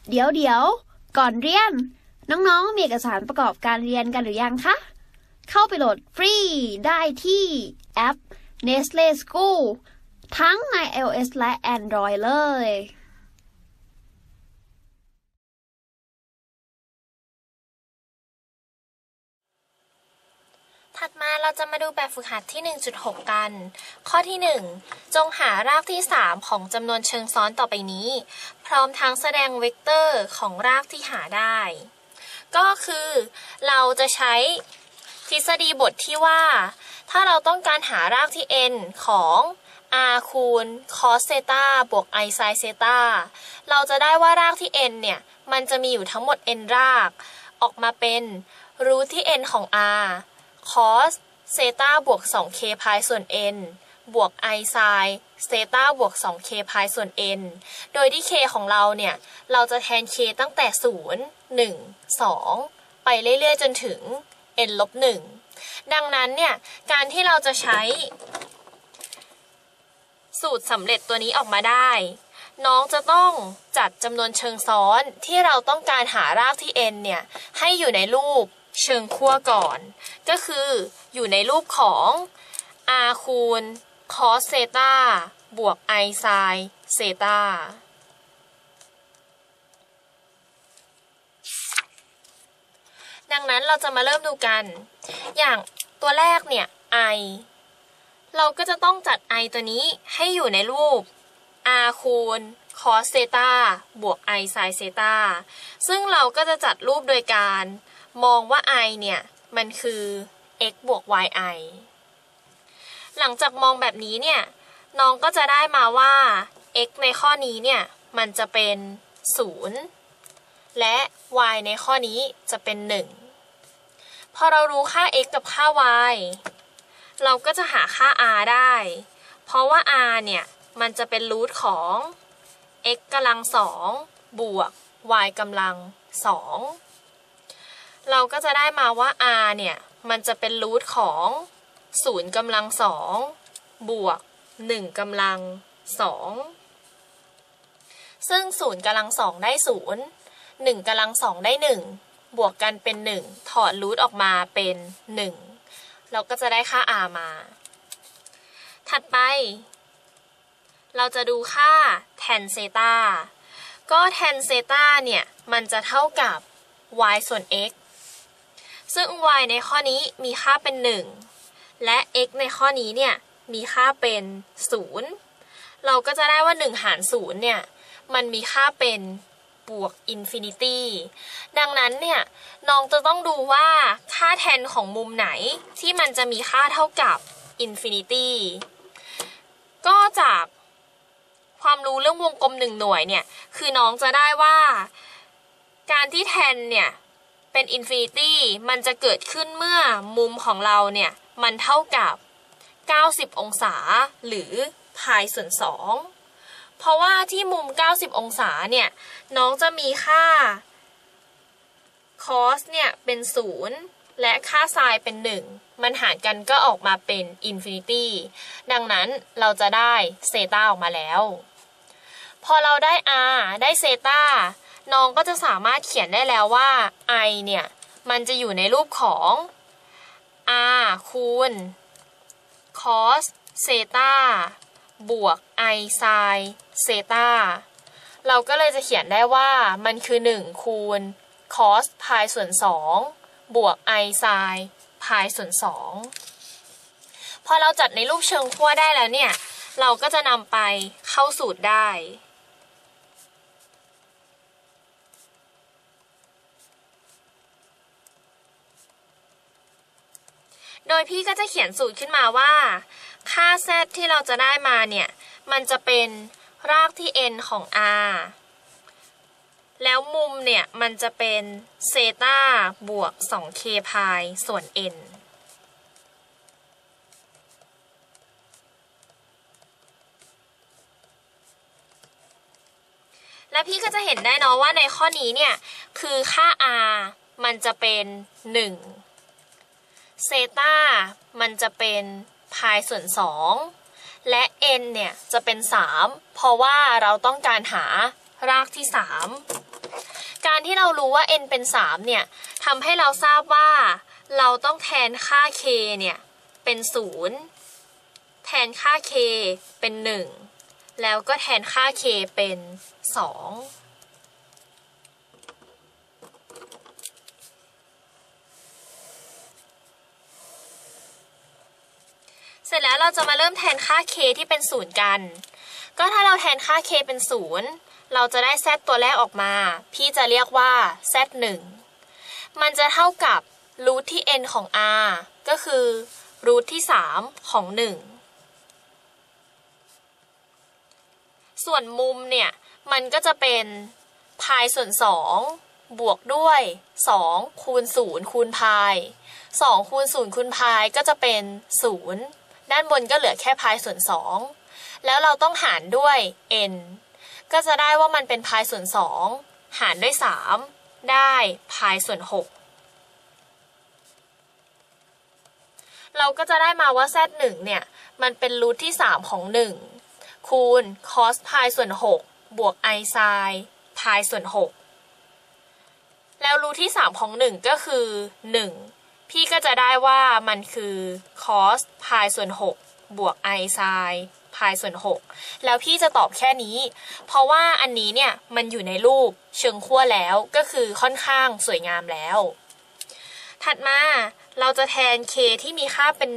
เดี๋ยวก่อนเรียนน้องๆมีเอกสารประกอบการเรียนกันหรือยังคะเข้าไปโหลดฟรีได้ที่แอป Nestle School ทั้งใน iOS และ Android เลยถัดมาเราจะมาดูแบบฝึกหัดที่ 1.6 กัน ข้อที่ 1 จงหารากที่ 3 ของจำนวนเชิงซ้อนต่อไปนี้ พร้อมทั้งแสดงเวกเตอร์ของรากที่หาได้ ก็คือเราจะใช้ทฤษฎีบทที่ว่าถ้าเราต้องการหารากที่ n ของ r คูณ cos เซตาบวก i sin เซตาเราจะได้ว่ารากที่ n เนี่ยมันจะมีอยู่ทั้งหมด n รากออกมาเป็นรูทที่ n ของ r cos เซตาบวก 2k พายส่วน n บวก i sin เซตาบวก 2k พายส่วน n โดยที่ k ของเราเนี่ยเราจะแทน k ตั้งแต่ 0 1 2 ไปเรื่อยๆจนถึง n ลบ 1ดังนั้นเนี่ยการที่เราจะใช้สูตรสำเร็จตัวนี้ออกมาได้น้องจะต้องจัดจำนวนเชิงซ้อนที่เราต้องการหารากที่ n เนี่ยให้อยู่ในรูปเชิงขั้วก่อนก็คืออยู่ในรูปของ r คูณ cos เซตาบวก i sin เซตาดังนั้นเราจะมาเริ่มดูกันอย่างตัวแรกเนี่ย i เราก็จะต้องจัด i ตัวนี้ให้อยู่ในรูป r คูณ cos เซตาบวก i sin เซตาซึ่งเราก็จะจัดรูปโดยการมองว่า i เนี่ยมันคือ x บวก yi หลังจากมองแบบนี้เนี่ยน้องก็จะได้มาว่า x ในข้อนี้เนี่ยมันจะเป็น0และ y ในข้อนี้จะเป็น1พอเรารู้ค่า x กับค่า y เราก็จะหาค่า r ได้เพราะว่า r เนี่ยมันจะเป็นรูทของ x กำลัง2บวก y กำลัง2เราก็จะได้มาว่า r เนี่ยมันจะเป็นรูทของ0กำลัง2บวก1กำลัง2ซึ่ง0กำลัง2ได้0 1กำลัง2ได้1บวกกันเป็น1ถอดรูทออกมาเป็น1เราก็จะได้ค่า r มาถัดไปเราจะดูค่า tan เซตาก็ tan เซตาเนี่ยมันจะเท่ากับ y ส่วน x ซึ่ง y ในข้อนี้มีค่าเป็น1และ x ในข้อนี้เนี่ยมีค่าเป็น0เราก็จะได้ว่า1หาร0เนี่ยมันมีค่าเป็นบวกอินฟินิตี้ดังนั้นเนี่ยน้องจะต้องดูว่าค่าแทนของมุมไหนที่มันจะมีค่าเท่ากับอินฟินิตี้ก็จากความรู้เรื่องวงกลม1หน่วยเนี่ยคือน้องจะได้ว่าการที่แทนเนี่ยเป็นอินฟินิตี้มันจะเกิดขึ้นเมื่อมุมของเราเนี่ยมันเท่ากับ90องศาหรือพายส่วน2เพราะว่าที่มุม90องศาเนี่ยน้องจะมีค่า cos เนี่ยเป็น0และค่า sin เป็น1มันหารกันก็ออกมาเป็นอินฟินิตี้ดังนั้นเราจะได้เซตาออกมาแล้วพอเราได้ r ได้เซตาน้องก็จะสามารถเขียนได้แล้วว่า i เนี่ยมันจะอยู่ในรูปของ r คูณ cos เซตาบวก i sin เซตาเราก็เลยจะเขียนได้ว่ามันคือ1คูณ cos พายส่วน2บวก i sin พายส่วน2พอเราจัดในรูปเชิงขั้วได้แล้วเนี่ยเราก็จะนำไปเข้าสูตรได้โดยพี่ก็จะเขียนสูตรขึ้นมาว่าค่า z ที่เราจะได้มาเนี่ยมันจะเป็นรากที่ n ของ r แล้วมุมเนี่ยมันจะเป็นเซตาบวก 2k พายส่วน n และพี่ก็จะเห็นได้เนาะว่าในข้อนี้เนี่ยคือค่า r มันจะเป็น1เซตามันจะเป็นพายส่วน2และ n เนี่ยจะเป็น3เพราะว่าเราต้องการหารากที่3 การที่เรารู้ว่า n เป็น3เนี่ยทำให้เราทราบว่าเราต้องแทนค่า k เนี่ยเป็น0แทนค่า k เป็น1แล้วก็แทนค่า k เป็น2เสร็จแล้วเราจะมาเริ่มแทนค่า k ที่เป็น0กันก็ถ้าเราแทนค่า k เป็น0เราจะได้ z ตัวแรกออกมาพี่จะเรียกว่า z1 มันจะเท่ากับรูทที่ n ของ r ก็คือรูทที่3ของ1ส่วนมุมเนี่ยมันก็จะเป็นพายส่วน2บวกด้วย2คูณ0คูณพาย2คูณ0คูณพายก็จะเป็น0ด้านบนก็เหลือแค่พายส่วน2แล้วเราต้องหารด้วย n ก็จะได้ว่ามันเป็นพายส่วน2หารด้วย3ได้พายส่วน6เราก็จะได้มาว่า z1 เนี่ยมันเป็นรูทที่3ของ1คูณ cos พายส่วน6บวก i sin พายส่วน6แล้วรูทที่3ของ1ก็คือ1พี่ก็จะได้ว่ามันคือ cos พายส่วน6บวก i sin พายส่วน6แล้วพี่จะตอบแค่นี้เพราะว่าอันนี้เนี่ยมันอยู่ในรูปเชิงขั้วแล้วก็คือค่อนข้างสวยงามแล้วถัดมาเราจะแทน k ที่มีค่าเป็น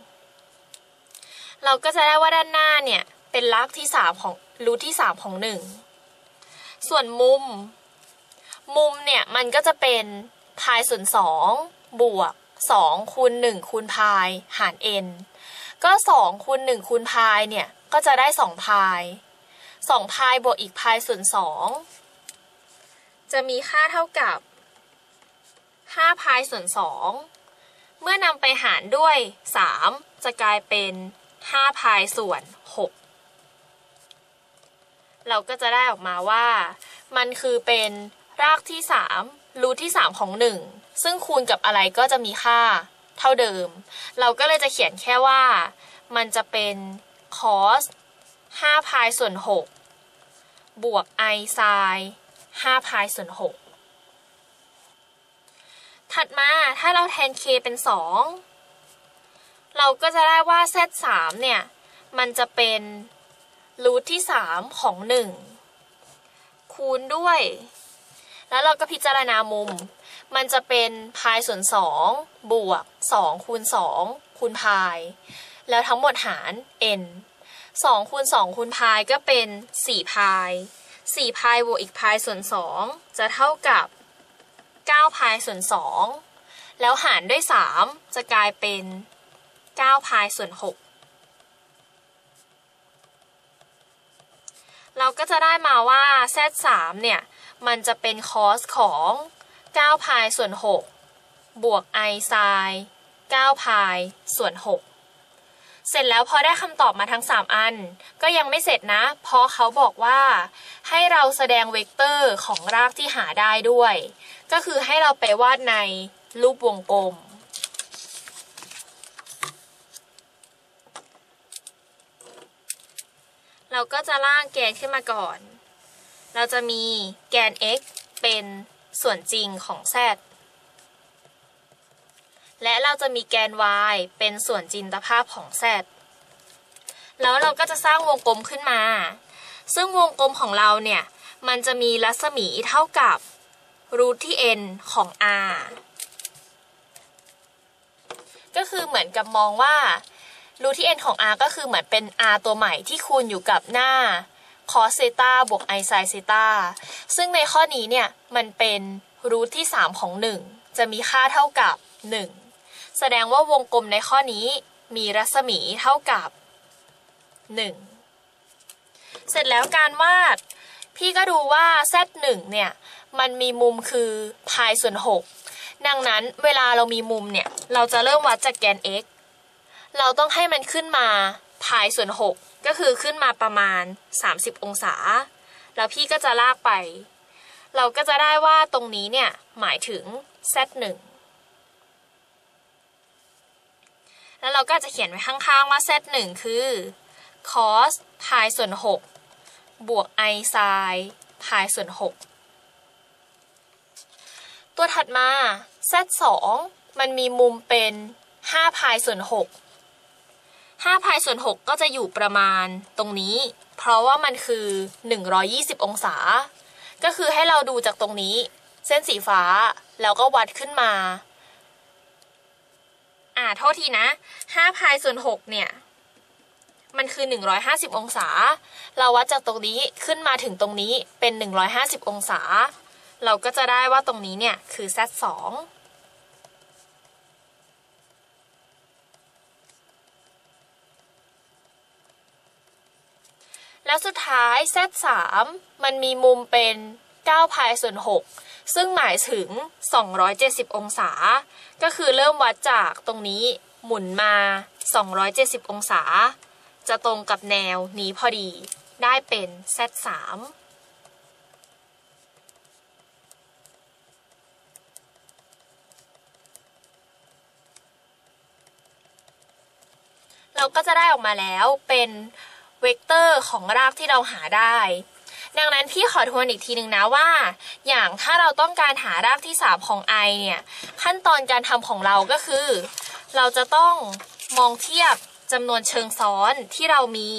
1เราก็จะได้ว่าด้านหน้าเนี่ยเป็นรากที่3ของรูทที่3ของ1ส่วนมุมเนี่ยมันก็จะเป็นพายส่วน2บวก2คูณ1คูณพายหาร n ก็2คูณ1คูณพายเนี่ยก็จะได้2พาย2พายบวกอีกพายส่วน2จะมีค่าเท่ากับ5พายส่วน2เมื่อนำไปหารด้วย3จะกลายเป็น5พายส่วน6เราก็จะได้ออกมาว่ามันคือเป็นรากที่3รูทที่3ของ1ซึ่งคูณกับอะไรก็จะมีค่าเท่าเดิมเราก็เลยจะเขียนแค่ว่ามันจะเป็น cos 5พายส่วน6บวก i sin 5พายส่วน6ถัดมาถ้าเราแทน k เป็น2เราก็จะได้ว่า z3 เนี่ยมันจะเป็นรูทที่3ของ1คูณด้วยแล้วเราก็พิจารณามุมมันจะเป็นพายส่วน2บวก2คูณ2คูณพายแล้วทั้งหมดหาร n 2คูณ2คูณพายก็เป็น4พาย4พายบวกอีกพายส่วน2จะเท่ากับ9พายส่วน2แล้วหารด้วย3จะกลายเป็น9พายส่วน6เราก็จะได้มาว่า z3 เนี่ยมันจะเป็น cos ของ9พายส่วน6บวก i sin 9พายส่วน6เสร็จแล้วพอได้คำตอบมาทั้ง3อันก็ยังไม่เสร็จนะเพราะเขาบอกว่าให้เราแสดงเวกเตอร์ของรากที่หาได้ด้วยก็คือให้เราไปวาดในรูปวงกลมเราก็จะล่างแกนขึ้นมาก่อนเราจะมีแกน x เป็นส่วนจริงของ z และเราจะมีแกน y เป็นส่วนจินตภาพของ z แล้วเราก็จะสร้างวงกลมขึ้นมาซึ่งวงกลมของเราเนี่ยมันจะมีรัศมีเท่ากับรูทที่ n ของ r ก็คือเหมือนกับมองว่ารูทที่ n ของ r ก็คือเหมือนเป็น r ตัวใหม่ที่คูณอยู่กับหน้า cos เซตาบวก i sin เซตาซึ่งในข้อนี้เนี่ยมันเป็นรูทที่3ของ1จะมีค่าเท่ากับ1แสดงว่าวงกลมในข้อนี้มีรัศมีเท่ากับ1เสร็จแล้วการวาดพี่ก็ดูว่า z1 เนี่ยมันมีมุมคือพายส่วน6ดังนั้นเวลาเรามีมุมเนี่ยเราจะเริ่มวัดจากแกน x เราต้องให้มันขึ้นมาพายส่วน6ก็คือขึ้นมาประมาณ30องศาแล้วพี่ก็จะลากไปเราก็จะได้ว่าตรงนี้เนี่ยหมายถึง z1 แล้วเราก็จะเขียนไว้ข้างๆว่า z1 คือ cos พายส่วน6บวก i sin พายส่วน6 ตัวถัดมา z2 มันมีมุมเป็น5 พายส่วน6 5 พายส่วน6ก็จะอยู่ประมาณตรงนี้เพราะว่ามันคือ120องศาก็คือให้เราดูจากตรงนี้เส้นสีฟ้าแล้วก็วัดขึ้นมาโทษทีนะ5 พายส่วน6เนี่ยมันคือ150องศาเราวัดจากตรงนี้ขึ้นมาถึงตรงนี้เป็น150องศาเราก็จะได้ว่าตรงนี้เนี่ยคือ z2 แล้วสุดท้าย z3 มันมีมุมเป็น9 พายส่วน6ซึ่งหมายถึง270องศาก็คือเริ่มวัดจากตรงนี้หมุนมา270องศาจะตรงกับแนวนี้พอดีได้เป็น z3 เราก็จะได้ออกมาแล้วเป็นเวกเตอร์ของรากที่เราหาได้ดังนั้นพี่ขอทวนอีกทีหนึ่งนะว่าอย่างถ้าเราต้องการหารากที่3ของ i เนี่ยขั้นตอนการทำของเราก็คือเราจะต้องมองเทียบจำนวนเชิงซ้อนที่เรามี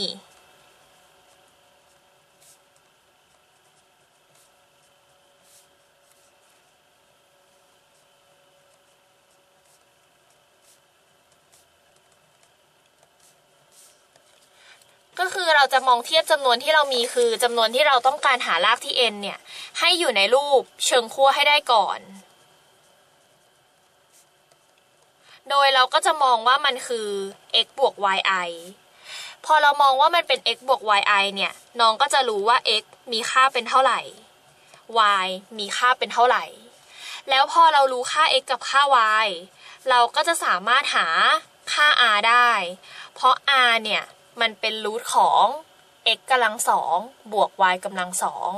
ก็คือเราจะมองเทียบจำนวนที่เรามีคือจำนวนที่เราต้องการหารากที่ n เนี่ยให้อยู่ในรูปเชิงขั้วให้ได้ก่อนโดยเราก็จะมองว่ามันคือ x บวก yi พอเรามองว่ามันเป็น x บวก yi เนี่ยน้องก็จะรู้ว่า x มีค่าเป็นเท่าไหร่ y มีค่าเป็นเท่าไหร่แล้วพอเรารู้ค่า x กับค่า y เราก็จะสามารถหาค่า r ได้เพราะ r เนี่ยมันเป็นรูทของ x กำลัง2บวก y กำลัง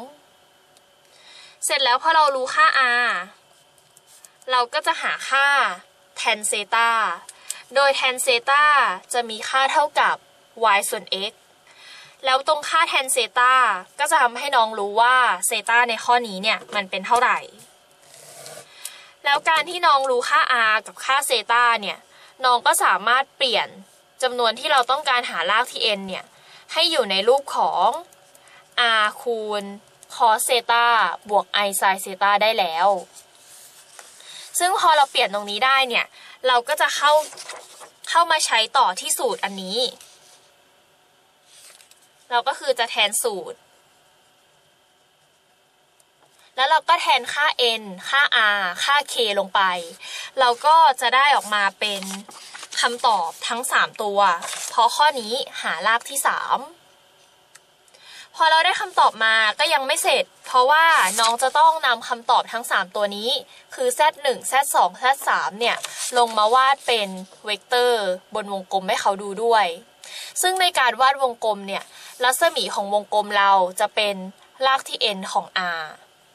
2เสร็จแล้วพอเรารู้ค่า r เราก็จะหาค่า tan เซตาโดย tan เซตาจะมีค่าเท่ากับ y ส่วน x แล้วตรงค่า tan เซตาก็จะทำให้น้องรู้ว่าเซตาในข้อนี้เนี่ยมันเป็นเท่าไหร่แล้วการที่น้องรู้ค่า r กับค่าเซตาเนี่ยน้องก็สามารถเปลี่ยนจำนวนที่เราต้องการหารากที่ n เนี่ยให้อยู่ในรูปของ r คูณ cos เซตาบวก i sin เซตาได้แล้วซึ่งพอเราเปลี่ยนตรงนี้ได้เนี่ยเราก็จะเข้ามาใช้ต่อที่สูตรอันนี้เราก็คือจะแทนสูตรแล้วเราก็แทนค่า n ค่า r ค่า k ลงไปเราก็จะได้ออกมาเป็นคำตอบทั้ง3ตัวเพราะข้อนี้หารากที่3พอเราได้คำตอบมาก็ยังไม่เสร็จเพราะว่าน้องจะต้องนำคำตอบทั้ง3ตัวนี้คือ z1 z2 z3 เนี่ยลงมาวาดเป็นเวกเตอร์บนวงกลมให้เขาดูด้วยซึ่งในการวาดวงกลมเนี่ยรัศมีของวงกลมเราจะเป็นรากที่ n ของ r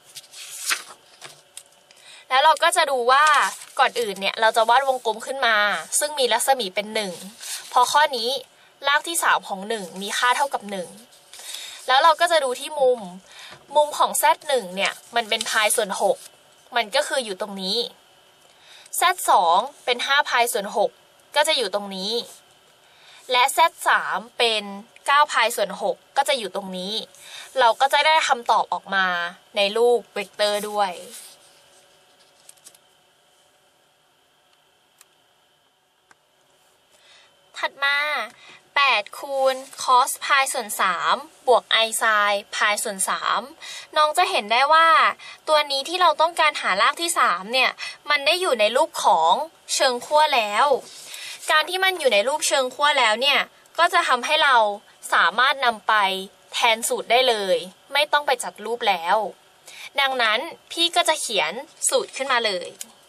แล้วเราก็จะดูว่าก่อนอื่นเนี่ยเราจะวาดวงกลมขึ้นมาซึ่งมีรัศมีเป็น1พอข้อนี้รากที่3ของ1มีค่าเท่ากับ1แล้วเราก็จะดูที่มุมของ z1 เนี่ยมันเป็นพายส่วน6มันก็คืออยู่ตรงนี้ z2 เป็น5 พายส่วน6ก็จะอยู่ตรงนี้และ z3 เป็น9 พายส่วน6ก็จะอยู่ตรงนี้เราก็จะได้คำตอบออกมาในรูปเวกเตอร์ด้วยถัดมา8คูณ cos พายส่วน3บวก i sin พายส่วน3น้องจะเห็นได้ว่าตัวนี้ที่เราต้องการหารากที่3เนี่ยมันได้อยู่ในรูปของเชิงขั้วแล้วการที่มันอยู่ในรูปเชิงขั้วแล้วเนี่ยก็จะทำให้เราสามารถนำไปแทนสูตรได้เลยไม่ต้องไปจัดรูปแล้วดังนั้นพี่ก็จะเขียนสูตรขึ้นมาเลย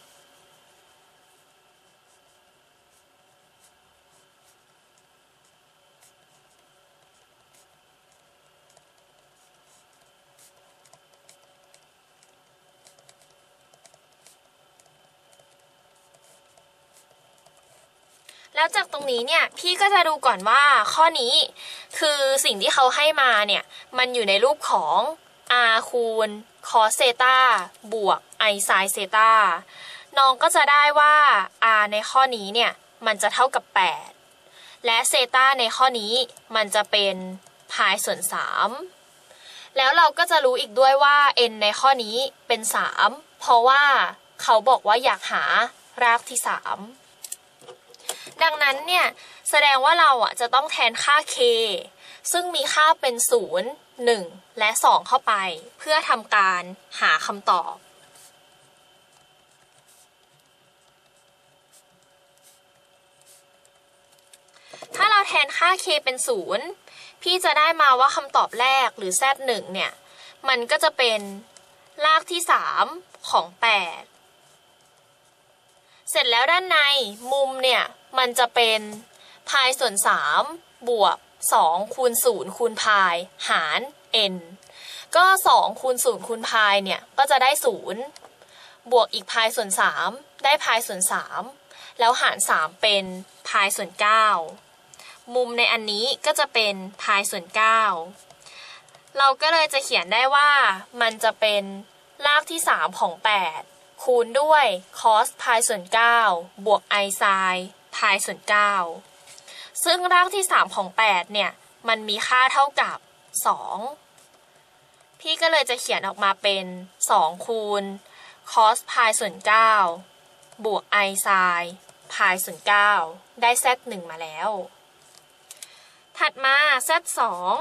แล้วจากตรงนี้เนี่ยพี่ก็จะดูก่อนว่าข้อนี้คือสิ่งที่เขาให้มาเนี่ยมันอยู่ในรูปของ r คูณ cos เซตาบวก i sin เซตาน้องก็จะได้ว่า r ในข้อนี้เนี่ยมันจะเท่ากับ8และเซตาในข้อนี้มันจะเป็นพายส่วน3แล้วเราก็จะรู้อีกด้วยว่า n ในข้อนี้เป็น3เพราะว่าเขาบอกว่าอยากหารากที่3ดังนั้นเนี่ยแสดงว่าเราจะต้องแทนค่า k ซึ่งมีค่าเป็น0 1และ2เข้าไปเพื่อทำการหาคำตอบถ้าเราแทนค่า k เป็น0พี่จะได้มาว่าคำตอบแรกหรือ z1 เนี่ยมันก็จะเป็นรากที่3ของ8เสร็จแล้วด้านในมุมเนี่ยมันจะเป็นพายส่วน3บวก2คูณ0คูณพายหาร n ก็2คูณ0คูณพายเนี่ยก็จะได้0บวกอีกพายส่วน3ได้พายส่วน3แล้วหาร3เป็นพายส่วน9มุมในอันนี้ก็จะเป็นพายส่วน9เราก็เลยจะเขียนได้ว่ามันจะเป็นรากที่3ของ8คูณด้วย cos พายส่วน9บวก i sin พายส่วน9ซึ่งรากที่3ของ8เนี่ยมันมีค่าเท่ากับ2พี่ก็เลยจะเขียนออกมาเป็น2คูณ cos พายส่วน9บวก i sin พายส่วน9ได้ z1 มาแล้วถัดมา z2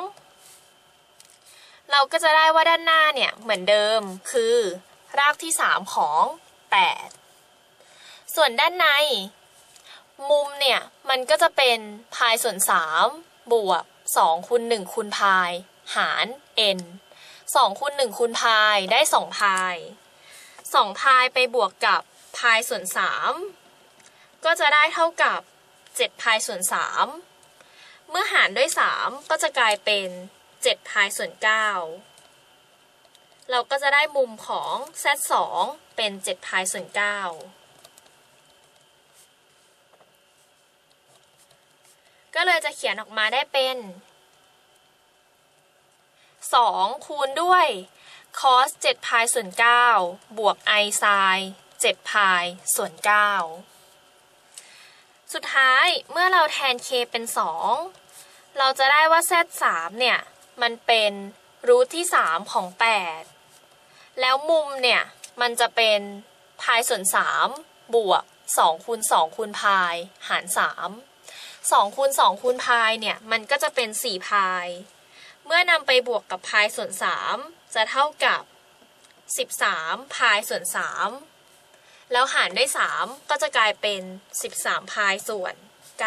เราก็จะได้ว่าด้านหน้าเนี่ยเหมือนเดิมคือรากที่3ของ8ส่วนด้านในมุมเนี่ยมันก็จะเป็นพายส่วน3บวก2คูณ1คูณพายหาร n 2คูณ1คูณพายได้2พาย2พายไปบวกกับพายส่วน3ก็จะได้เท่ากับ7พายส่วน3เมื่อหารด้วย3ก็จะกลายเป็น7พายส่วน9เราก็จะได้มุมของ z2 เป็น7พายส่วน9ก็เลยจะเขียนออกมาได้เป็น2คูณด้วย cos 7พายส่วน9บวก i sin 7พายส่วน9สุดท้ายเมื่อเราแทน k เป็น2เราจะได้ว่า z3 เนี่ยมันเป็นรูทที่3ของ8แล้วมุมเนี่ยมันจะเป็นพายส่วน3บวก2คูณ2คูณพายหาร3คูณ2คูณพายเนี่ยมันก็จะเป็น4พายเมื่อนำไปบวกกับพายส่วน3จะเท่ากับ13พายส่วน3แล้วหารด้วย3ก็จะกลายเป็น13พายส่วน9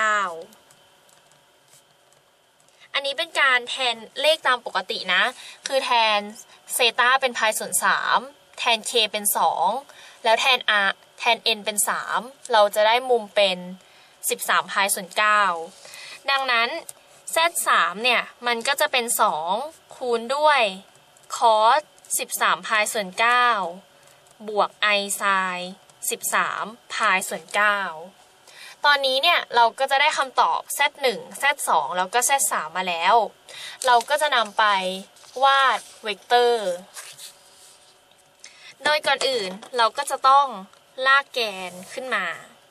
อันนี้เป็นการแทนเลขตามปกตินะคือแทนเซตาเป็นพายส่วน3แทน k เป็น2แล้วแทน n เป็น3เราจะได้มุมเป็น13พายส่วน9ดังนั้น z3 เนี่ยมันก็จะเป็น2คูณด้วย cos 13พายส่วน9บวก i sin 13พายส่วน9ตอนนี้เนี่ยเราก็จะได้คำตอบ z1 z2 แล้วก็ z3 มาแล้วเราก็จะนำไปวาดเวกเตอร์โดยก่อนอื่นเราก็จะต้องลากแกนขึ้นมา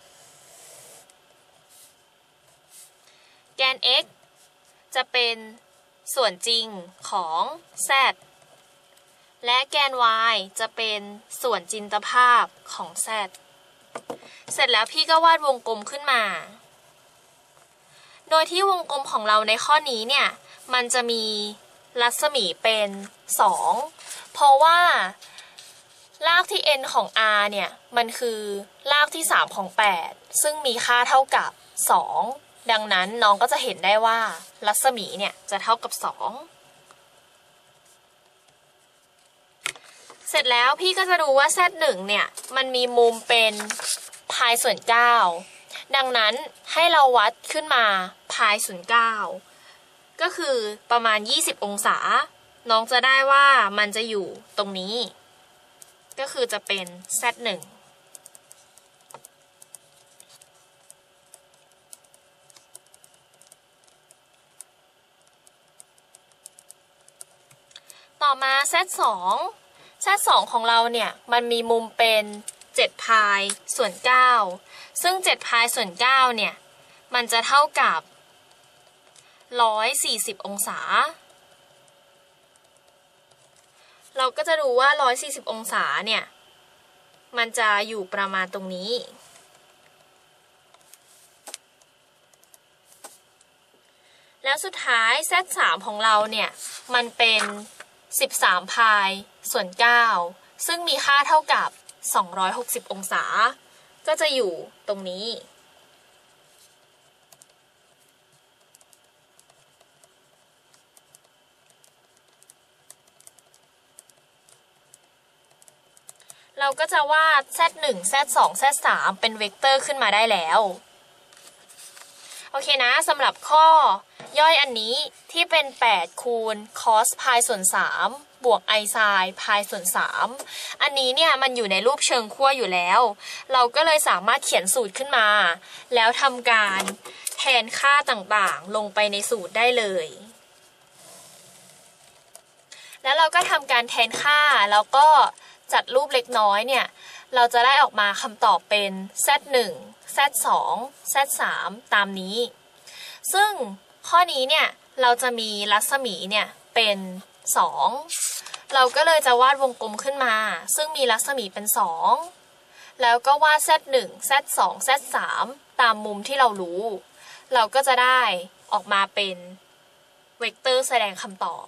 แกน x จะเป็นส่วนจริงของ z และแกน y จะเป็นส่วนจินตภาพของ z เสร็จแล้วพี่ก็วาดวงกลมขึ้นมาโดยที่วงกลมของเราในข้อนี้เนี่ยมันจะมีรัศมีเป็น2เพราะว่ารากที่ n ของ r เนี่ยมันคือรากที่3ของ8ซึ่งมีค่าเท่ากับ2ดังนั้นน้องก็จะเห็นได้ว่ารัศมีเนี่ยจะเท่ากับ2เสร็จแล้วพี่ก็จะดูว่า z1 เนี่ยมันมีมุมเป็นพายส่วน9ดังนั้นให้เราวัดขึ้นมาพายส่วน9ก็คือประมาณ20องศาน้องจะได้ว่ามันจะอยู่ตรงนี้ก็คือจะเป็น z1 ต่อมา z2 z2 ของเราเนี่ยมันมีมุมเป็น7 พายส่วน 9ซึ่ง7 พายส่วน 9เนี่ยมันจะเท่ากับ140 องศาเราก็จะดูว่า140 องศาเนี่ยมันจะอยู่ประมาณตรงนี้แล้วสุดท้าย z3 ของเราเนี่ยมันเป็น13 พายส่วน 9ซึ่งมีค่าเท่ากับ260 องศาก็จะอยู่ตรงนี้เราก็จะวาด z1 z2 z3 เป็นเวกเตอร์ขึ้นมาได้แล้วโอเคนะสำหรับข้อย่อยอันนี้ที่เป็น8คูณ cos พายส่วน3บวก i sin พายส่วน3อันนี้เนี่ยมันอยู่ในรูปเชิงขั้วอยู่แล้วเราก็เลยสามารถเขียนสูตรขึ้นมาแล้วทำการแทนค่าต่างๆลงไปในสูตรได้เลยแล้วเราก็ทำการแทนค่าแล้วก็จัดรูปเล็กน้อยเนี่ยเราจะได้ออกมาคำตอบเป็น z1 z2 z3 ตามนี้ซึ่งข้อนี้เนี่ยเราจะมีรัศมีเนี่ยเป็น2เราก็เลยจะวาดวงกลมขึ้นมาซึ่งมีรัศมีเป็น2แล้วก็วาด z1 z2 z3 ตามมุมที่เรารู้เราก็จะได้ออกมาเป็นเวกเตอร์แสดงคำตอบ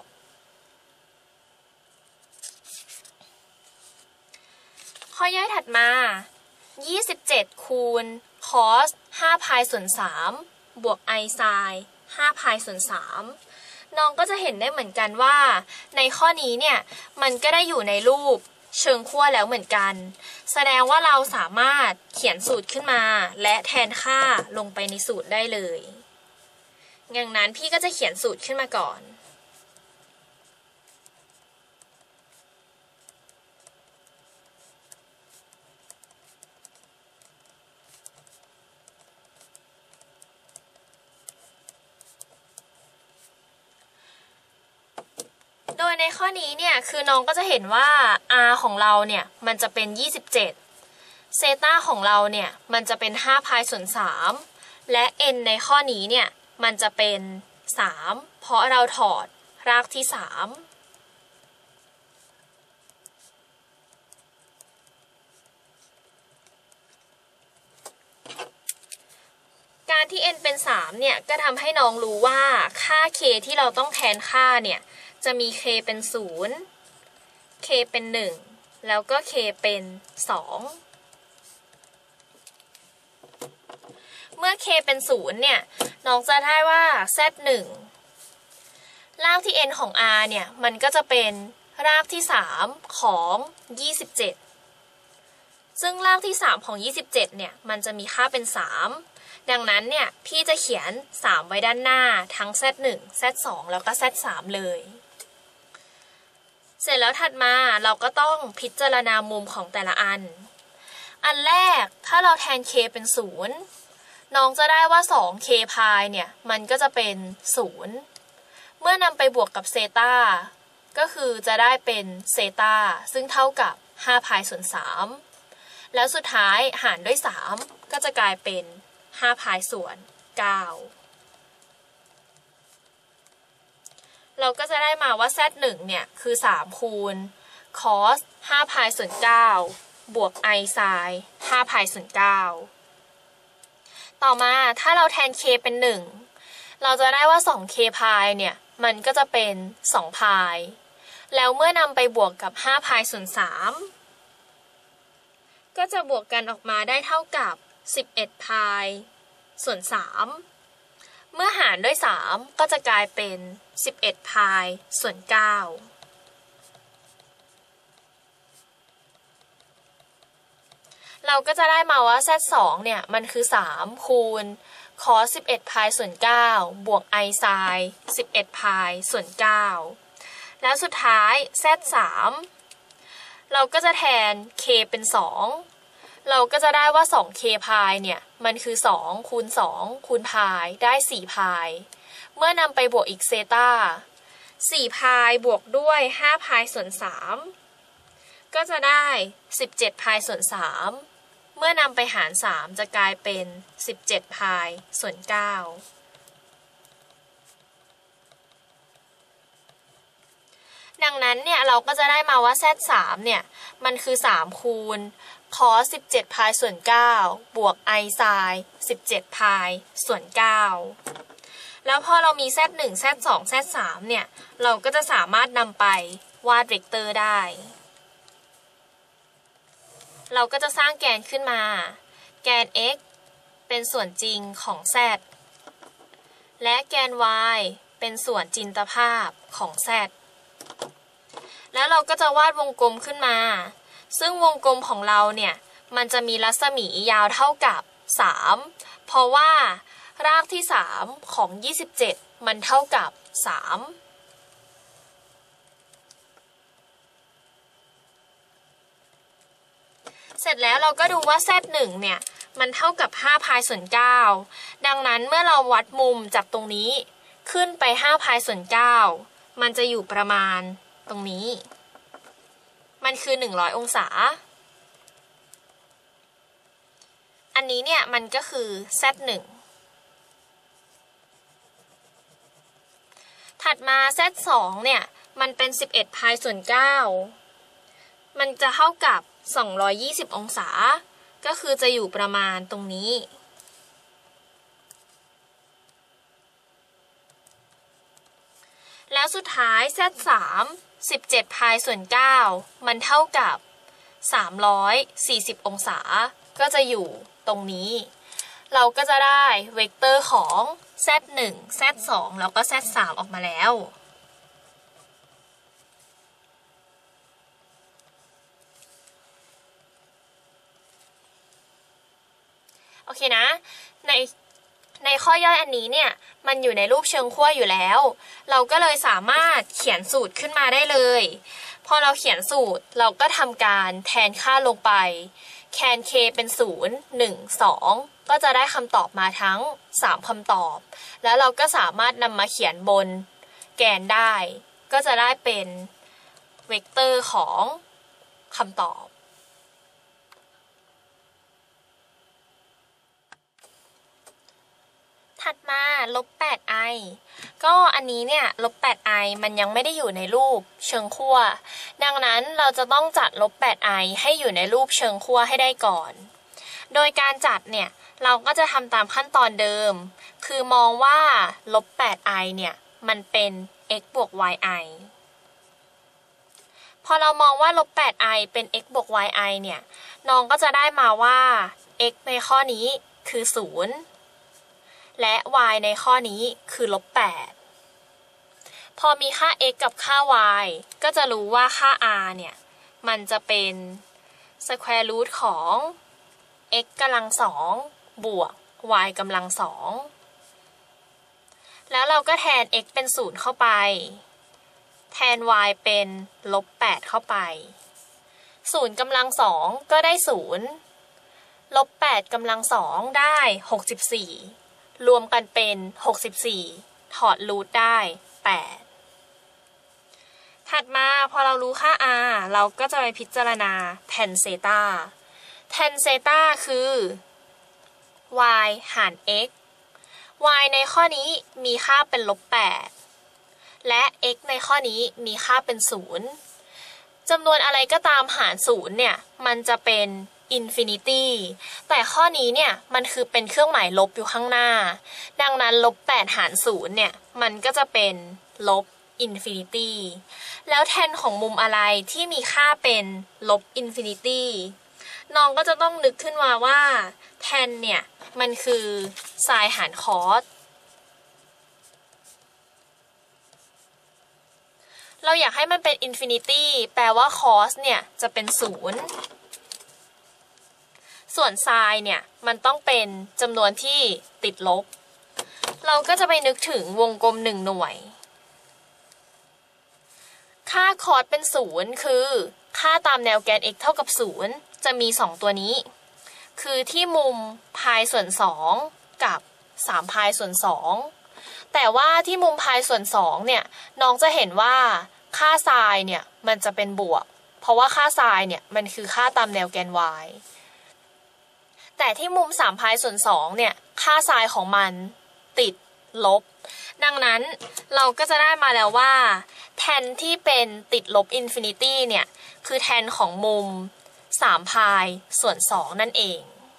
ข้อย่อยถัดมา27คูณ cos 5 พายส่วน3บวก i sin 5 พายส่วน3น้องก็จะเห็นได้เหมือนกันว่าในข้อนี้เนี่ยมันก็ได้อยู่ในรูปเชิงขั้วแล้วเหมือนกันแสดงว่าเราสามารถเขียนสูตรขึ้นมาและแทนค่าลงไปในสูตรได้เลยอย่างนั้นพี่ก็จะเขียนสูตรขึ้นมาก่อนโดยในข้อนี้เนี่ยคือน้องก็จะเห็นว่า r ของเราเนี่ยมันจะเป็น27เซต้าของเราเนี่ยมันจะเป็น5 พายส่วน3และ n ในข้อนี้เนี่ยมันจะเป็น3เพราะเราถอดรากที่3การที่ n เป็น3เนี่ยก็ทำให้น้องรู้ว่าค่า k ที่เราต้องแทนค่าเนี่ยจะมี k เป็น0 k เป็น1แล้วก็ k เป็น2เมื่อ k เป็น0เนี่ยน้องจะได้ว่า z1 รากที่ n ของ r เนี่ยมันก็จะเป็นรากที่3ของ27ซึ่งรากที่3ของ27เนี่ยมันจะมีค่าเป็น3ดังนั้นเนี่ยพี่จะเขียน3ไว้ด้านหน้าทั้ง z1 z2 แล้วก็ z3 เลยเสร็จแล้วถัดมาเราก็ต้องพิจารณามุมของแต่ละอันแรกถ้าเราแทน k เป็น0น้องจะได้ว่า 2k พายเนี่ยมันก็จะเป็น0เมื่อนำไปบวกกับเซตาก็คือจะได้เป็นเซตาซึ่งเท่ากับ5 พายส่วน3แล้วสุดท้ายหารด้วย3ก็จะกลายเป็น5 พายส่วน9เราก็จะได้มาว่า z1 เนี่ยคือ3คูณ cos 5 พายส่วน9บวก i sin 5 พายส่วน9ต่อมาถ้าเราแทน k เป็น1เราจะได้ว่า 2k พายเนี่ยมันก็จะเป็น2 พายแล้วเมื่อนำไปบวกกับ5 พายส่วน3ก็จะบวกกันออกมาได้เท่ากับ11 พายส่วน3เมื่อหารด้วย3ก็จะกลายเป็น11 พายส่วน9เราก็จะได้มาว่า z2 เนี่ยมันคือ3คูณ cos 11 พายส่วน9บวก i sin 11 พายส่วน9แล้วสุดท้าย z3 เราก็จะแทน k เป็น2เราก็จะได้ว่า 2k พายเนี่ยมันคือ2คูณ2คูณพายได้4 พายเมื่อนำไปบวกอีกเซตา4 พายบวกด้วย5 พายส่วน3 ก็จะได้17พายส่วน3เมื่อนำไปหาร3จะกลายเป็น17พายส่วน9ดังนั้นเนี่ยเราก็จะได้มาว่า z3 เนี่ยมันคือ3คูณ cos 17พายส่วน9บวก i sin 17พายส่วน9แล้วพอเรามี z1 z2 z3 เนี่ยเราก็จะสามารถนำไปวาดเวกเตอร์ได้เราก็จะสร้างแกนขึ้นมาแกน x เป็นส่วนจริงของ z และแกน y เป็นส่วนจินตภาพของ z แล้วเราก็จะวาดวงกลมขึ้นมาซึ่งวงกลมของเราเนี่ยมันจะมีรัศมียาวเท่ากับ3เพราะว่ารากที่3ของ27มันเท่ากับ3เสร็จแล้วเราก็ดูว่า z1 เนี่ยมันเท่ากับ5พายส่วน9ดังนั้นเมื่อเราวัดมุมจากตรงนี้ขึ้นไป5พายส่วน9มันจะอยู่ประมาณตรงนี้มันคือ100องศาอันนี้เนี่ยมันก็คือ z1 ถัดมา z2 เนี่ยมันเป็น11พายส่วน9มันจะเท่ากับ220องศาก็คือจะอยู่ประมาณตรงนี้แล้วสุดท้าย z3 17พายส่วน9มันเท่ากับ340องศาก็จะอยู่ตรงนี้เราก็จะได้เวกเตอร์ของ z1 z2 แล้วก็ z3 ออกมาแล้วโอเคนะในข้อย่อยอันนี้เนี่ยมันอยู่ในรูปเชิงขั้วอยู่แล้วเราก็เลยสามารถเขียนสูตรขึ้นมาได้เลยพอเราเขียนสูตรเราก็ทำการแทนค่าลงไปแคน k เป็น0 1 2ก็จะได้คำตอบมาทั้ง3คำตอบแล้วเราก็สามารถนำมาเขียนบนแกนได้ก็จะได้เป็นเวกเตอร์ของคำตอบถัดมาลบ 8i ก็อันนี้เนี่ยลบ 8i มันยังไม่ได้อยู่ในรูปเชิงขั้วดังนั้นเราจะต้องจัดลบ 8i ให้อยู่ในรูปเชิงขั้วให้ได้ก่อนโดยการจัดเนี่ยเราก็จะทำตามขั้นตอนเดิมคือมองว่าลบ 8i เนี่ยมันเป็น x บวก yi พอเรามองว่าลบ 8i เป็น x บวก yi เนี่ยน้องก็จะได้มาว่า x ในข้อนี้คือ0และ y ในข้อนี้คือลบ 8พอมีค่า x กับค่า y ก็จะรู้ว่าค่า r เนี่ยมันจะเป็น square root ของ x กำลัง2บวก y กำลัง2แล้วเราก็แทน x เป็น0เข้าไปแทน y เป็นลบ 8เข้าไป0กำลัง2ก็ได้0ลบ 8กำลัง2ได้64รวมกันเป็น64ถอดรูทได้8ถัดมาพอเรารู้ค่า r เราก็จะไปพิจารณาแทนเซตาแทนเซตาคือ y หาร x y ในข้อนี้มีค่าเป็นลบ 8และ x ในข้อนี้มีค่าเป็น0จำนวนอะไรก็ตามหาร0เนี่ยมันจะเป็นอินฟินิตี้แต่ข้อนี้เนี่ยมันคือเป็นเครื่องหมายลบอยู่ข้างหน้าดังนั้นลบ8หาร0เนี่ยมันก็จะเป็นลบอินฟินิตี้แล้วแทนของมุมอะไรที่มีค่าเป็นลบอินฟินิตี้น้องก็จะต้องนึกขึ้นมาว่าแทนเนี่ยมันคือไซน์หารคอสเราอยากให้มันเป็นอินฟินิตี้แปลว่าคอสเนี่ยจะเป็น0ส่วนไซน์เนี่ยมันต้องเป็นจำนวนที่ติดลบเราก็จะไปนึกถึงวงกลม1หน่วยค่าคอสเป็น0คือค่าตามแนวแกน x เท่ากับ0จะมี2ตัวนี้คือที่มุมพายส่วน2กับ3พายส่วน2แต่ว่าที่มุมพายส่วน2เนี่ยน้องจะเห็นว่าค่าไซน์เนี่ยมันจะเป็นบวกเพราะว่าค่าไซน์เนี่ยมันคือค่าตามแนวแกน y แต่ที่มุม3 พายส่วน2เนี่ยค่าไซน์ของมันติดลบดังนั้นเราก็จะได้มาแล้วว่าแทนที่เป็นติดลบอินฟินิตี้เนี่ยคือแทนของมุม3 พายส่วน2นั่นเอง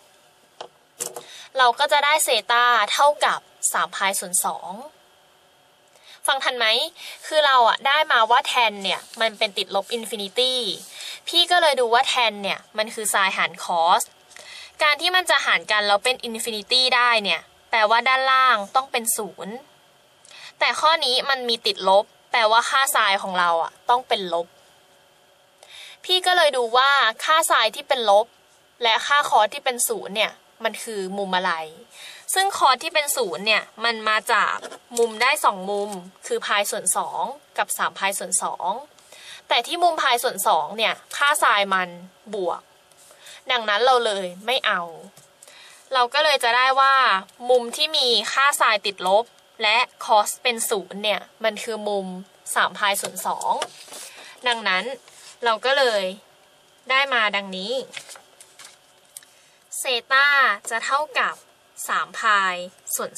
เราก็จะได้เซตาเท่ากับ3 พายส่วน2ฟังทันไหมคือเราได้มาว่าแทนเนี่ยมันเป็นติดลบอินฟินิตี้พี่ก็เลยดูว่าแทนเนี่ยมันคือไซน์หารคอสการที่มันจะหารกันแล้วเป็นอินฟินิตี้ได้เนี่ยแปลว่าด้านล่างต้องเป็น0แต่ข้อนี้มันมีติดลบแปลว่าค่าไซน์ของเราต้องเป็นลบพี่ก็เลยดูว่าค่าไซน์ที่เป็นลบและค่าคอสที่เป็น0เนี่ยมันคือมุมอะไรซึ่งคอสที่เป็น0เนี่ยมันมาจากมุมได้2มุมคือพายส่วน2กับ3 พายส่วน2แต่ที่มุมพายส่วน2เนี่ยค่าไซน์มันบวกดังนั้นเราเลยไม่เอาเราก็เลยจะได้ว่ามุมที่มีค่าไซน์ติดลบและคอสเป็น0เนี่ยมันคือมุม3 พายส่วน2ดังนั้นเราก็เลยได้มาดังนี้เซตาจะเท่ากับ3 พายส่วน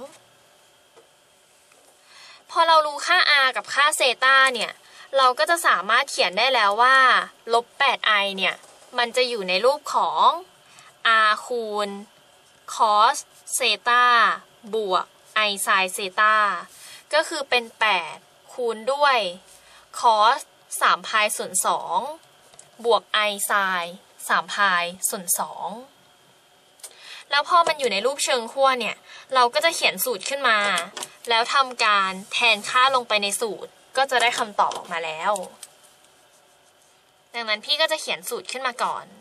2พอเรารู้ค่า r กับค่าเซตาเนี่ยเราก็จะสามารถเขียนได้แล้วว่าลบ 8i เนี่ยมันจะอยู่ในรูปของ r คูณ cos เซตาบวก i ไซน์เซตาก็คือเป็น8คูณด้วย cos 3 พายส่วน2บวก i ไซน์3 พายส่วน2แล้วพอมันอยู่ในรูปเชิงขั้วเนี่ยเราก็จะเขียนสูตรขึ้นมาแล้วทำการแทนค่าลงไปในสูตรก็จะได้คำตอบออกมาแล้วดังนั้นพี่ก็จะเขียนสูตรขึ้นมาก่อน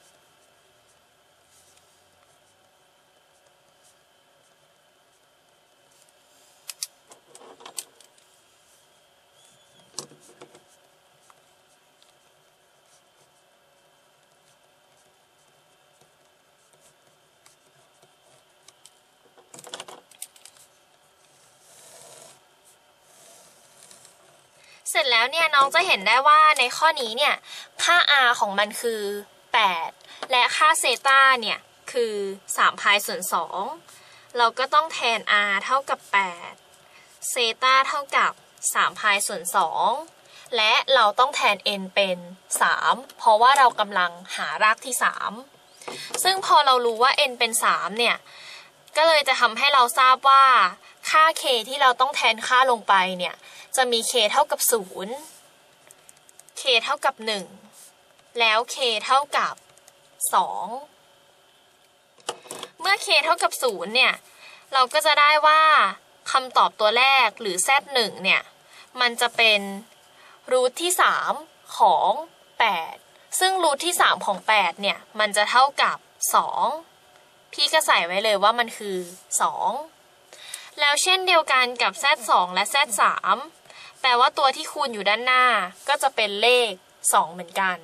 เสร็จแล้วเนี่ยน้องจะเห็นได้ว่าในข้อนี้เนี่ยค่า r ของมันคือ8และค่าเซตาเนี่ยคือ3 พายส่วน2เราก็ต้องแทน r เท่ากับ8เซตาเท่ากับ3 พายส่วน2และเราต้องแทน n เป็น3เพราะว่าเรากำลังหารากที่3ซึ่งพอเรารู้ว่า n เป็น3เนี่ยก็เลยจะทำให้เราทราบว่าค่า k ที่เราต้องแทนค่าลงไปเนี่ยจะมี k เท่ากับ0 k เท่ากับ1แล้ว k เท่ากับ2เมื่อ k เท่ากับ0เนี่ยเราก็จะได้ว่าคำตอบตัวแรกหรือ z1 เนี่ยมันจะเป็นรูทที่3ของ8ซึ่งรูทที่3ของ8เนี่ยมันจะเท่ากับ2พี่ก็ใส่ไว้เลยว่ามันคือ2แล้วเช่นเดียวกันกับ z2 และ z3 แปลว่าตัวที่คูณอยู่ด้านหน้าก็จะเป็นเลข2เหมือนกัน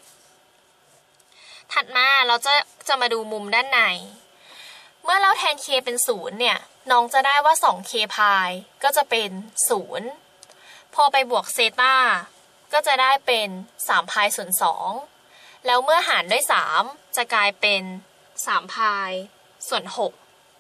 ถัดมาเราจะมาดูมุมด้านในเมื่อเราแทน k เป็น0เนี่ยน้องจะได้ว่า 2k พายก็จะเป็น0พอไปบวกเซตาก็จะได้เป็น3 พายส่วน2แล้วเมื่อหารด้วย3จะกลายเป็น3 พายส่วน6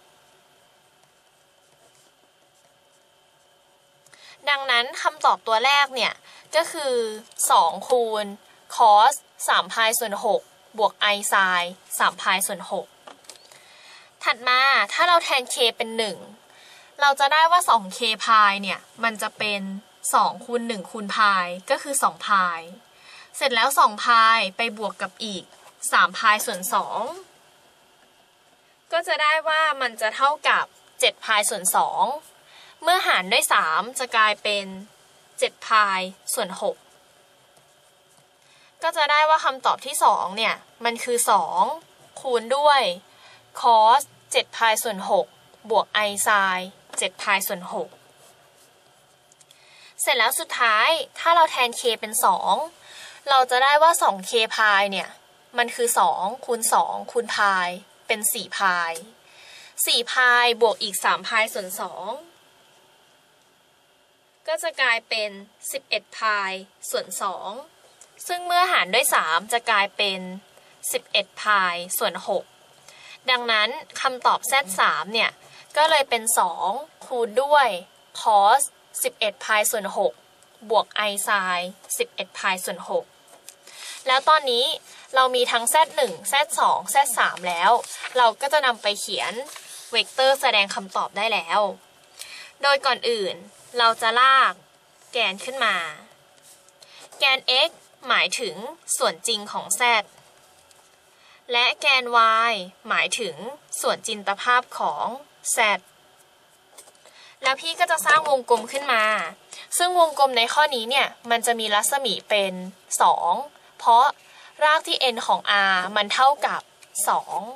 ดังนั้นคำตอบตัวแรกเนี่ยก็คือ2คูณ cos 3 พายส่วน6บวก i ไซน์3 พายส่วน6ถัดมาถ้าเราแทน k เป็น1เราจะได้ว่า 2k พายเนี่ยมันจะเป็น2คูณ1คูณพายก็คือ2 พายเสร็จแล้ว2 พายไปบวกกับอีก3 พายส่วน2ก็จะได้ว่ามันจะเท่ากับ7 พายส่วน2เมื่อหารด้วย3จะกลายเป็น7 พายส่วน6ก็จะได้ว่าคำตอบที่2เนี่ยมันคือ2คูณด้วย cos 7 พายส่วน6บวก i ไซน์7 พายส่วน6เสร็จแล้วสุดท้ายถ้าเราแทน k เป็น2เราจะได้ว่า 2k พายเนี่ยมันคือ2คูณ2คูณพายเป็น4 พาย4 พายบวกอีก3 พายส่วน2ก็จะกลายเป็น11 พายส่วน2 ซึ่งเมื่อหารด้วย3จะกลายเป็น11 พายส่วน6ดังนั้นคำตอบ Z3 เนี่ยก็เลยเป็น2คูณด้วย cos 11 พายส่วน6บวก i sin 11 พายส่วน6แล้วตอนนี้เรามีทั้ง Z1 Z2 Z3 แล้วเราก็จะนำไปเขียนเวกเตอร์แสดงคำตอบได้แล้วโดยก่อนอื่นเราจะลากแกนขึ้นมาแกน x หมายถึงส่วนจริงของ z และแกน y หมายถึงส่วนจินตภาพของ z แล้วพี่ก็จะสร้างวงกลมขึ้นมาซึ่งวงกลมในข้อนี้เนี่ยมันจะมีรัศมีเป็น2เพราะรากที่ n ของ r มันเท่ากับ2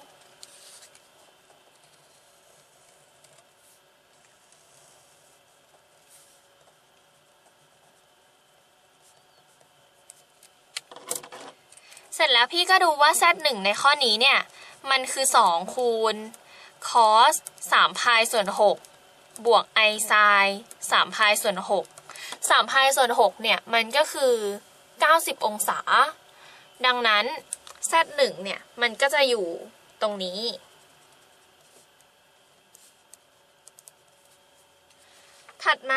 เสร็จแล้วพี่ก็ดูว่า z1 ในข้อนี้เนี่ยมันคือ2คูณ cos 3 พายส่วน6บวก i sin 3 พายส่วน6 3 พายส่วน6เนี่ยมันก็คือ90 องศาดังนั้น z1 เนี่ยมันก็จะอยู่ตรงนี้ถัดมา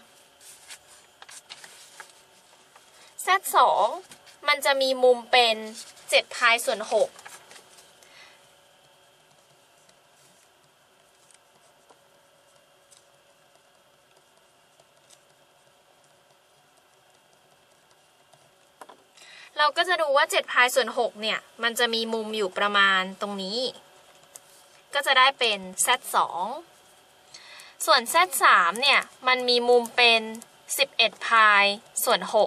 z2 มันจะมีมุมเป็น7 พายส่วน6เราก็จะดูว่า7 พายส่วน6เนี่ยมันจะมีมุมอยู่ประมาณตรงนี้ก็จะได้เป็น z2 ส่วน z3 เนี่ยมันมีมุมเป็น11 พายส่วน6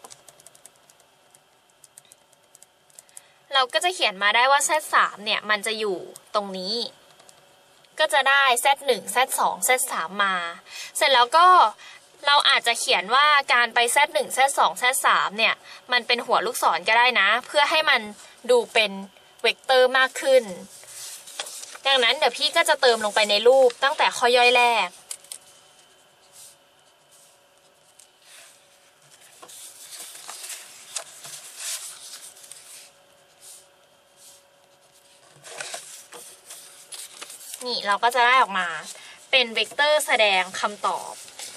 เราก็จะเขียนมาได้ว่า Z3 เนี่ยมันจะอยู่ตรงนี้ก็จะได้ Z1 Z2 Z3 มาเสร็จแล้วก็เราอาจจะเขียนว่าการไป Z1 Z2 Z3 เนี่ยมันเป็นหัวลูกศรก็ได้นะเพื่อให้มันดูเป็นเวกเตอร์มากขึ้นดังนั้นเดี๋ยวพี่ก็จะเติมลงไปในรูปตั้งแต่ข้อย่อยแรกนี่เราก็จะได้ออกมาเป็นเวกเตอร์แสดงคำตอบ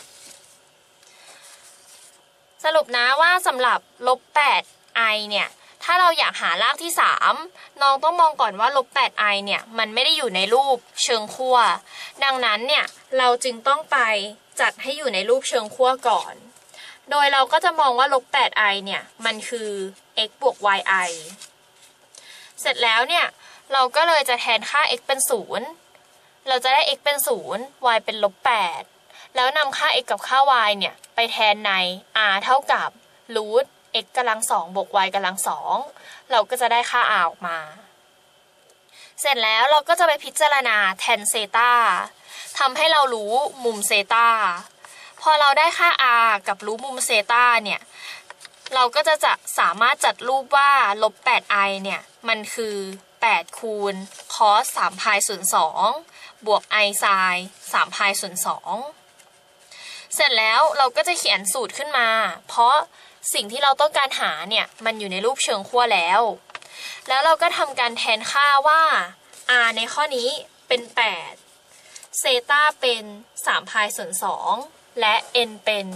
สรุปนะว่าสำหรับลบ 8i เนี่ยถ้าเราอยากหารากที่3น้องต้องมองก่อนว่าลบ 8i เนี่ยมันไม่ได้อยู่ในรูปเชิงขั้วดังนั้นเนี่ยเราจึงต้องไปจัดให้อยู่ในรูปเชิงขั้วก่อนโดยเราก็จะมองว่าลบ 8i เนี่ยมันคือ x บวก yi เสร็จแล้วเนี่ยเราก็เลยจะแทนค่า x เป็น0เราจะได้ x เป็น0 y เป็นลบ8แล้วนำค่า x กับค่า y เนี่ยไปแทนใน r เท่ากับรูท x กำลัง2บวก y กำลัง2เราก็จะได้ค่า r ออกมาเสร็จแล้วเราก็จะไปพิจารณาแทนเซตาทำให้เรารู้มุมเซตาพอเราได้ค่า r กับรู้มุมเซตาเนี่ยเราก็จะสามารถจัดรูปว่าลบ 8i เนี่ยมันคือ8คูณ cos 3 พายส่วน2บวก i sin 3 พายส่วน2เสร็จแล้วเราก็จะเขียนสูตรขึ้นมาเพราะสิ่งที่เราต้องการหาเนี่ยมันอยู่ในรูปเชิงขั้วแล้วเราก็ทำการแทนค่าว่า r ในข้อนี้เป็น8เซตาเป็น3 พายส่วน2และ n เป็น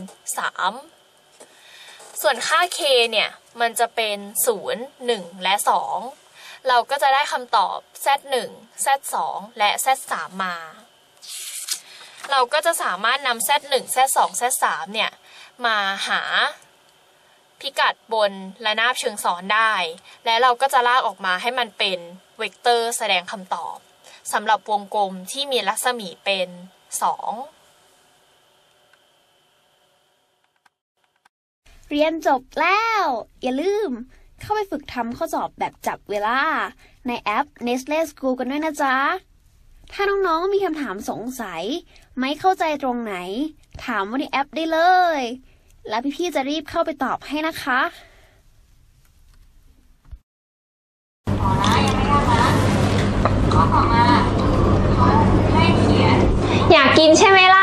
3ส่วนค่า k เนี่ยมันจะเป็น0 1และ2เราก็จะได้คำตอบ Z1 Z2 และ Z3 มาเราก็จะสามารถนำ Z1 Z2 Z3 เนี่ยมาหาพิกัดบนระนาบเชิงซ้อนได้และเราก็จะลากออกมาให้มันเป็นเวกเตอร์แสดงคำตอบสำหรับวงกลมที่มีรัศมีเป็น2 เรียนจบแล้วอย่าลืมเข้าไปฝึกทำข้อสอบแบบจับเวลาในแอป Nestle School กันด้วยนะจ๊ะถ้าน้องๆมีคำถามสงสัยไม่เข้าใจตรงไหนถามว่าในแอปได้เลยแล้วพี่ๆจะรีบเข้าไปตอบให้นะคะยังไม่ยากนะข้อต่อมาเขาให้เขียนอยากกินใช่ไหมล่ะ